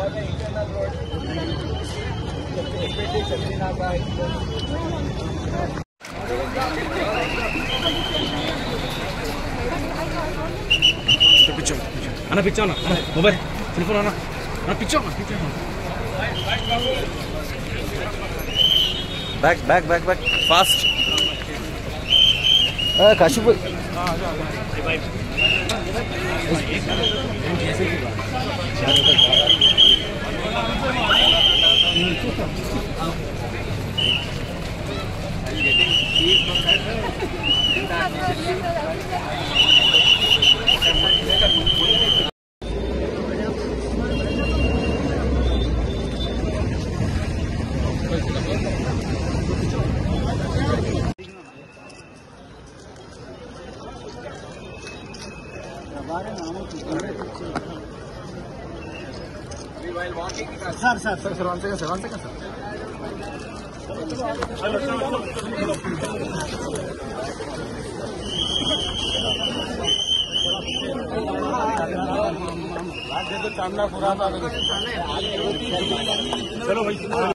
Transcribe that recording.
Internal road అన్న పిచ్చా అన్న మొబైల్ సెల్ఫోన్ అన్న పిచ్చా back back back back fast Kashipur sir sir sir sir 1 second sir 1 second sir चलो भाई।